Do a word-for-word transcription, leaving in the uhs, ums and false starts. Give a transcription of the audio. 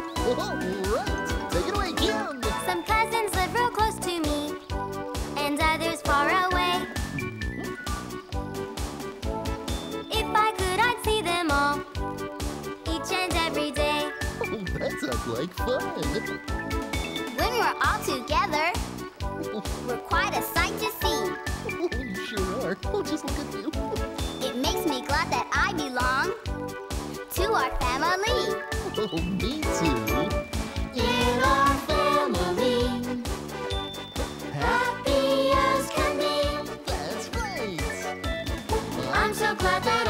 Right. Take it away, Kim. Some cousins live real close to me, and others far away. If I could, I'd see them all, each and every day. Oh, that sounds like fun. When we're all together, we're quite a sight to see. You sure are. Oh, just look at you. It makes me glad that I belong to our family. Oh, me too. In our family, happy as can be. That's right. I'm so glad that